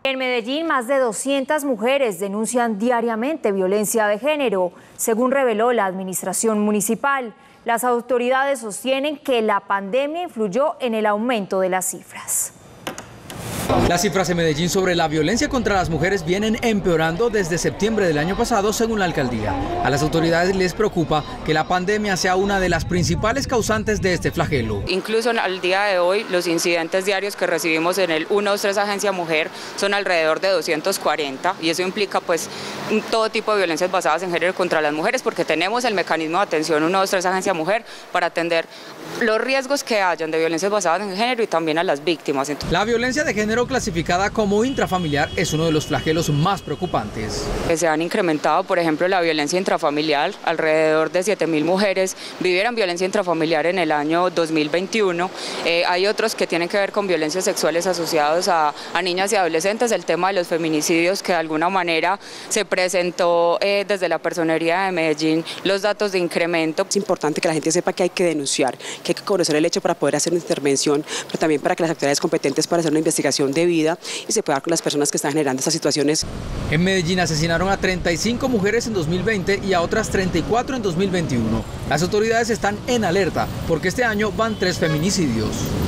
En Medellín, más de 200 mujeres denuncian diariamente violencia de género, según reveló la administración municipal. Las autoridades sostienen que la pandemia influyó en el aumento de las cifras. Las cifras en Medellín sobre la violencia contra las mujeres vienen empeorando desde septiembre del año pasado, según la alcaldía. A las autoridades les preocupa que la pandemia sea una de las principales causantes de este flagelo. Incluso al día de hoy, los incidentes diarios que recibimos en el 123 Agencia Mujer son alrededor de 240 y eso implica pues todo tipo de violencias basadas en género contra las mujeres, porque tenemos el mecanismo de atención 123 Agencia Mujer para atender los riesgos que hayan de violencias basadas en género y también a las víctimas. La violencia de género clasificada como intrafamiliar es uno de los flagelos más preocupantes. Se han incrementado, por ejemplo, la violencia intrafamiliar. Alrededor de 7.000 mujeres vivieron violencia intrafamiliar en el año 2021. Hay otros que tienen que ver con violencias sexuales asociados a niñas y adolescentes. El tema de los feminicidios, que de alguna manera se presentó desde la Personería de Medellín, los datos de incremento. Es importante que la gente sepa que hay que denunciar, que hay que conocer el hecho para poder hacer una intervención, pero también para que las autoridades competentes para hacer una investigación debida y se pueda dar con las personas que están generando estas situaciones. En Medellín asesinaron a 35 mujeres en 2020 y a otras 34 en 2021. Las autoridades están en alerta porque este año van 3 feminicidios.